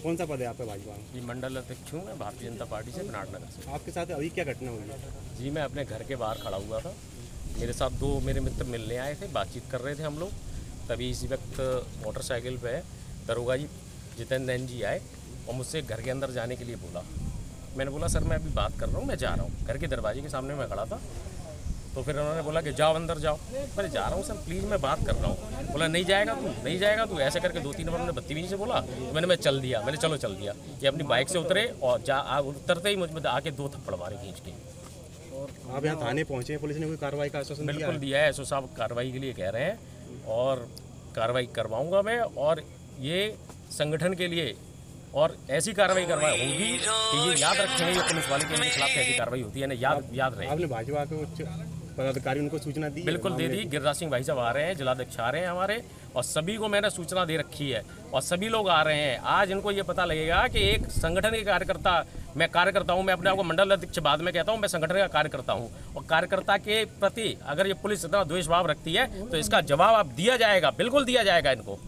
कौन सा पद है आपका भाजपा में? जी मंडल अध्यक्ष हूँ मैं भारतीय जनता पार्टी से विराटनगर से। आपके साथ अभी क्या घटना हुई है? जी मैं अपने घर के बाहर खड़ा हुआ था, मेरे साथ दो मेरे मित्र मिलने आए थे, बातचीत कर रहे थे हम लोग। तभी इसी वक्त मोटरसाइकिल पे दरोगा जी जितेंद्र नैन जी आए और मुझसे घर के अंदर जाने के लिए बोला। मैंने बोला सर मैं अभी बात कर रहा हूँ, मैं जा रहा हूँ। घर के दरवाजे के सामने मैं खड़ा था, तो फिर उन्होंने बोला कि जाओ अंदर जाओ। मैं जा रहा हूँ सर, प्लीज़ मैं बात कर रहा हूँ। बोला नहीं जाएगा तू, नहीं जाएगा तू, ऐसे करके 2-3 बार उन्होंने बदतमीजी से बोला। तो मैं चल दिया, मैंने चलो चल दिया। ये अपनी बाइक से उतरे और उतरते ही मुझ में आके 2 थप्पड़ मारे खींच के। आप यहाँ थाने पहुँचे, पुलिस ने कोई कार्रवाई का आश्वासन बिल्कुल दिया है, एसओ साहब कार्रवाई के लिए कह रहे हैं और कार्रवाई करवाऊँगा मैं। और ये संगठन के लिए और ऐसी कार्रवाई करवाई होगी कि ये याद रखेंगे, ये पुलिस वाले के खिलाफ कैसी कार्रवाई होती है ना, याद रहे। आपने भाजपा के उच्च पदाधिकारी उनको सूचना दी? बिल्कुल दे दी। गिरिराज सिंह भाई साहब आ रहे हैं, जिलाध्यक्ष आ रहे हैं हमारे, और सभी को मैंने सूचना दे रखी है और सभी लोग आ रहे हैं। आज इनको ये पता लगेगा कि एक संगठन के कार्यकर्ता, मैं कार्यकर्ता हूँ, मैं अपने आप को मंडल अध्यक्ष बाद में कहता हूँ, मैं संगठन का कार्यकर्ता हूँ। और कार्यकर्ता के प्रति अगर ये पुलिस इतना द्वेष भाव रखती है तो इसका जवाब अब दिया जाएगा, बिल्कुल दिया जाएगा इनको।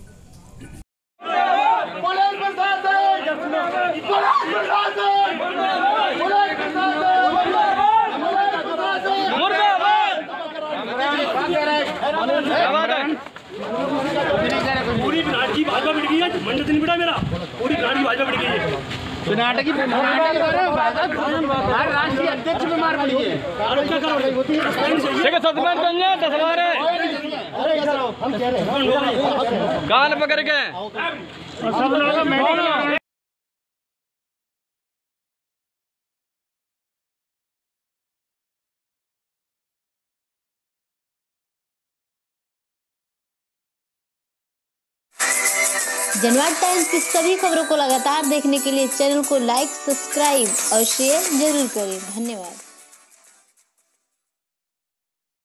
पूरी विराट की भाजपा बिट गई है, मंडल नहीं बिटा मेरा, पूरी विराट की भाजपा बिट गई है। कर्नाटक की राष्ट्रीय अध्यक्ष बीमार पड़ी है। गाल पकड़ के जनवाद टाइम्स की सभी खबरों को लगातार देखने के लिए चैनल को लाइक, सब्सक्राइब और शेयर जरूर करें। धन्यवाद।